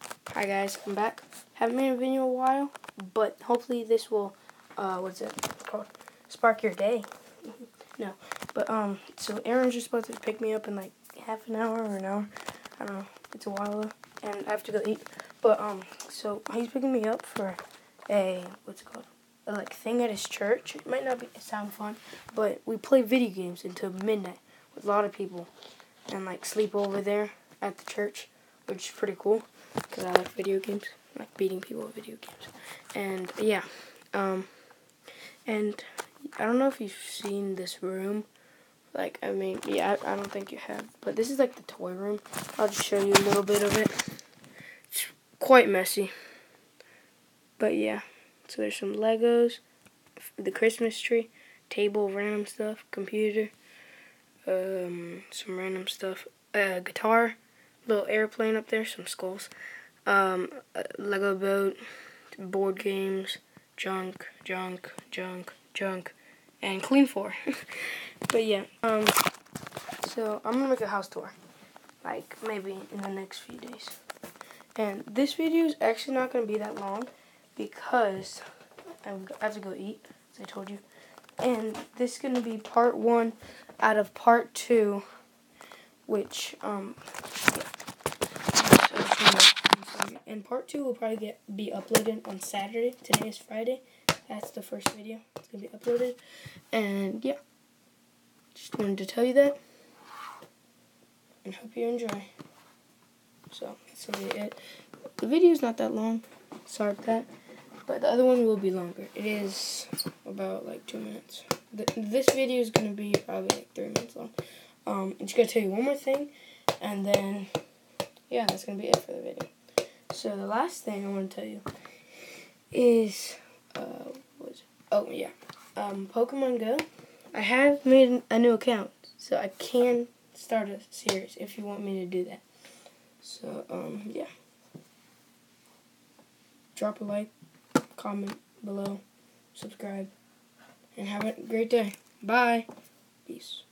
Hi guys, I'm back. Haven't made a video in a while, but hopefully this will, what's it called? Spark your day. No, but so Aaron's just supposed to pick me up in like half an hour or an hour. I don't know. It's a while, and I have to go eat. But so he's picking me up for a what's it called? A like thing at his church. It might not sound fun, but we play video games until midnight with a lot of people, and like sleep over there at the church, which is pretty cool because I like video games. I like beating people with video games. And yeah, and I don't know if you've seen this room. Like, I mean, yeah, I don't think you have. But this is like the toy room. I'll just show you a little bit of it. It's quite messy. But yeah, so there's some Legos, the Christmas tree, table of random stuff, computer, some random stuff, guitar, little airplane up there, some skulls, a Lego boat, board games, junk, and clean floor. But yeah, so I'm gonna make a house tour, like maybe in the next few days. And this video is actually not gonna be that long because I have to go eat, as I told you. And this is gonna be part 1 out of part 2, which and part 2 will probably be uploaded on Saturday. Today is Friday. That's the first video. It's gonna be uploaded. And yeah, just wanted to tell you that, and hope you enjoy. So that's gonna be it. The video is not that long. Sorry for that. But the other one will be longer. It is about like 2 minutes. This video is gonna be probably like 3 minutes long. I'm just gonna tell you one more thing, and then yeah, that's gonna be it for the video. So the last thing I want to tell you is Pokemon Go. I have made a new account, so I can start a series if you want me to do that. So yeah, drop a like, comment below, subscribe, and have a great day. Bye. Peace.